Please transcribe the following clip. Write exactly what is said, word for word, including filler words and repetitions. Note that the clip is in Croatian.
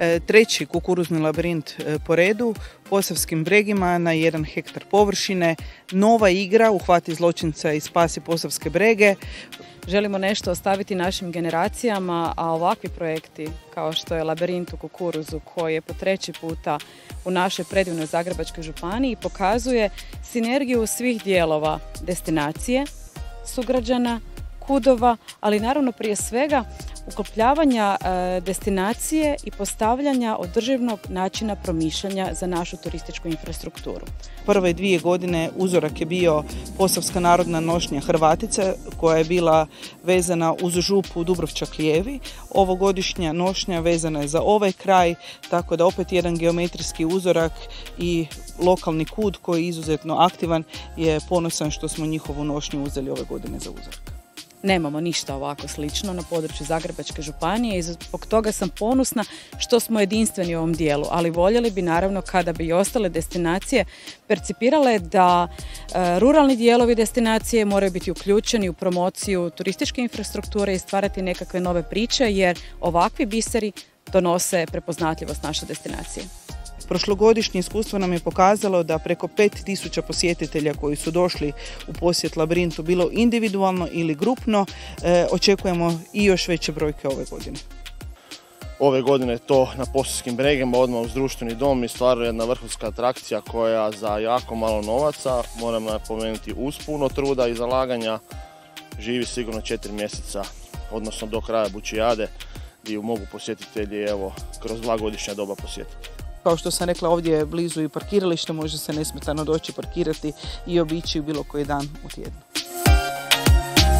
treći kukuruzni labirint po redu, Posavskim bregima na jedan hektar površine, nova igra Uhvati zločinca i spasi Posavske brege. Želimo nešto ostaviti našim generacijama, a ovakvi projekti kao što je labirint u kukuruzu koji je po treći puta u našoj predivnoj Zagrebačkoj županiji pokazuje sinergiju svih dijelova destinacije, sugrađana, kudova, ali naravno prije svega uklopljavanja e, destinacije i postavljanja održivnog načina promišljanja za našu turističku infrastrukturu. Prve dvije godine uzorak je bio Posavska narodna nošnja Hrvatica koja je bila vezana uz župu Dubrovčak-Lijevi. Ovogodišnja nošnja vezana je za ovaj kraj, tako da opet jedan geometrijski uzorak i lokalni kud koji je izuzetno aktivan je ponosan što smo njihovu nošnju uzeli ove godine za uzorak. Nemamo ništa ovako slično na području Zagrebačke županije i zbog toga sam ponosna što smo jedinstveni u ovom dijelu, ali voljeli bi naravno kada bi i ostale destinacije percipirale da e, ruralni dijelovi destinacije moraju biti uključeni u promociju turističke infrastrukture i stvarati nekakve nove priče jer ovakvi biseri donose prepoznatljivost naše destinacije. Prošlogodišnje iskustvo nam je pokazalo da preko pet tisuća posjetitelja koji su došli u posjet labirintu, bilo individualno ili grupno, e, očekujemo i još veće brojke ove godine. Ove godine to na Posavskim bregima, odmah uz društveni dom, i stvarno jedna vrhunska atrakcija koja za jako malo novaca, moram napomenuti uz puno truda i zalaganja, živi sigurno četiri mjeseca, odnosno do kraja Bučijade, gdje ju mogu posjetitelji evo, kroz dva godišnja doba posjetiti. Kao što sam rekla, ovdje je blizu i parkiralište, može se nesmetano doći parkirati i obići bilo koji dan u tjednu.